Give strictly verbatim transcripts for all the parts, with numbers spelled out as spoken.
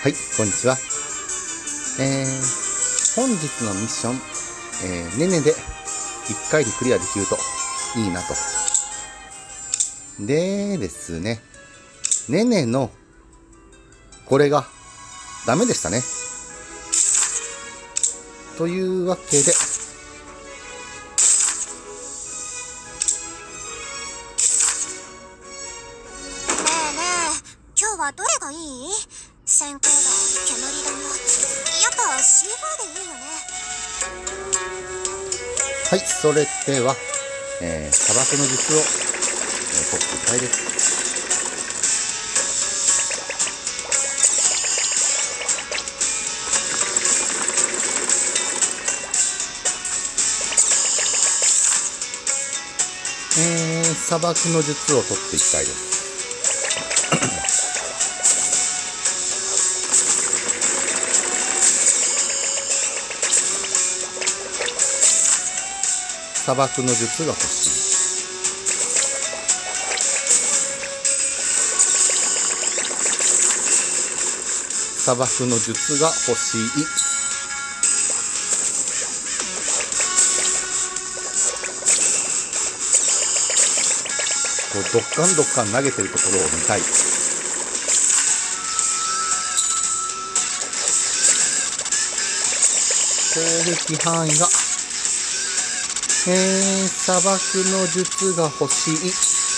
はい、こんにちは。えー、本日のミッション、えー、ねねでいっかいでクリアできるといいなと。でですね、ねねのこれがダメでしたね。というわけで、 今日はどれがいい？閃光弾、煙弾、やっぱ シーフォー でいいよね。 はい、それでは、えー、砂漠の術を、えー、取っていきたいです。えー、砂漠の術を取っていきたいです。砂漠の術が欲しい。砂漠の術が欲しい。こうドッカンドッカン投げてるところを見たい。攻撃範囲がえー、砂漠の術が欲しい。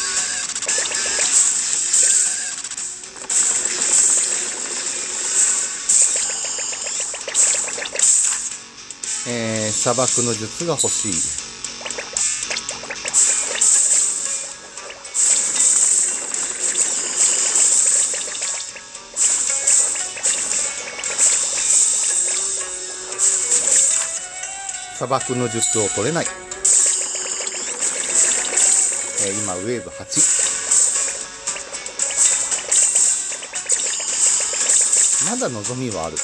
えー、砂漠の術が欲しい。砂漠の術を取れない。今ウェーブはち。まだ望みはある。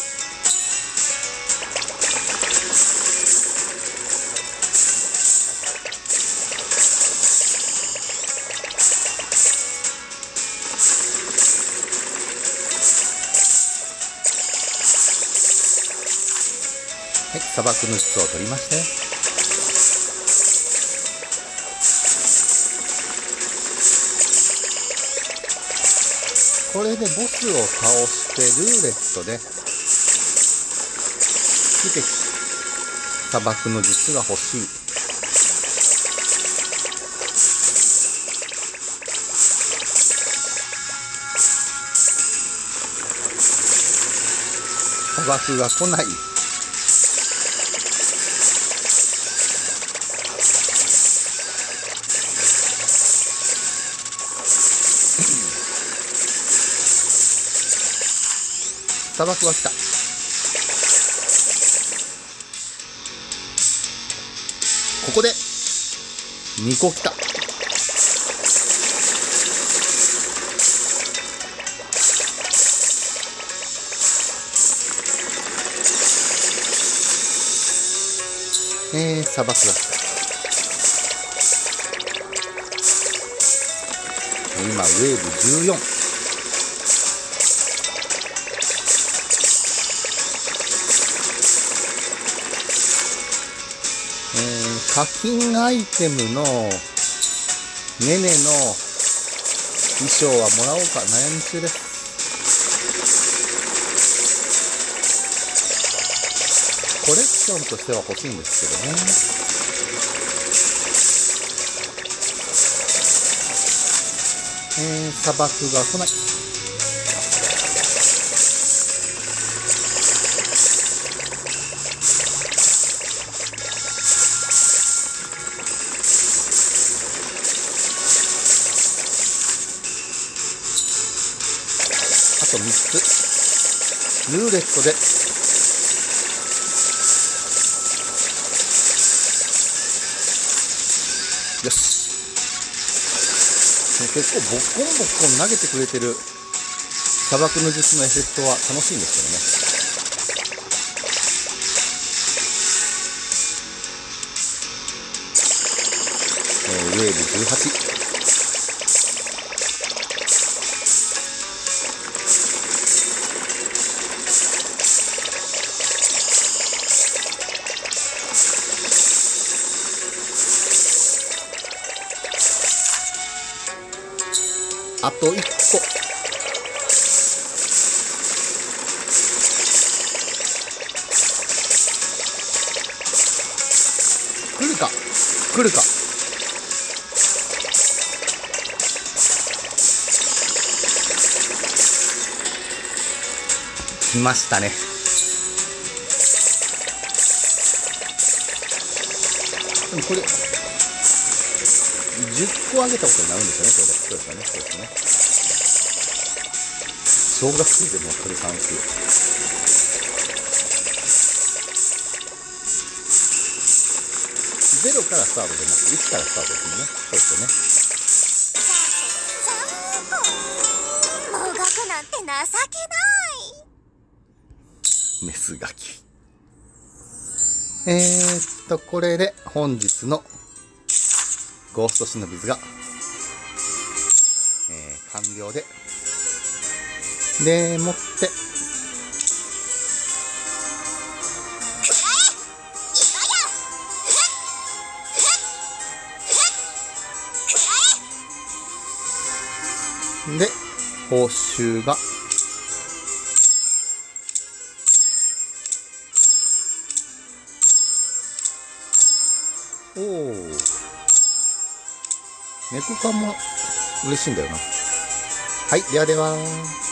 はい、砂漠の術を取りましたよ。これでボスを倒してルーレットで出て砂漠の術が欲しい。砂漠が来ない。砂漠は来た。ここでにこ来た。えー、砂漠が来た。今ウェーブじゅうよん。課金アイテムのねねの衣装はもらおうか悩み中です。コレクションとしては欲しいんですけどね。えー、砂漠が来ない。あとみっつルーレットでよし。結構ボッコンボッコン投げてくれてる砂漠の術のエフェクトは楽しいんですけどね。えー、ウェーブじゅうはち。 あといっこ。来るか来るか。来ましたね。でもこれじゅっこあげたことになるんですよね。これそうですよね。そうですね。小学生でも分かる算数。ゼロからスタートでなくていちからスタートですもんね。そうですよね。 もがくなんて情けない。 メスガキ。えーっと、これで本日のゴーストシノビズが、えー、完了で、でもって、で、報酬が、おお、猫缶も嬉しいんだよな。はい、ではでは。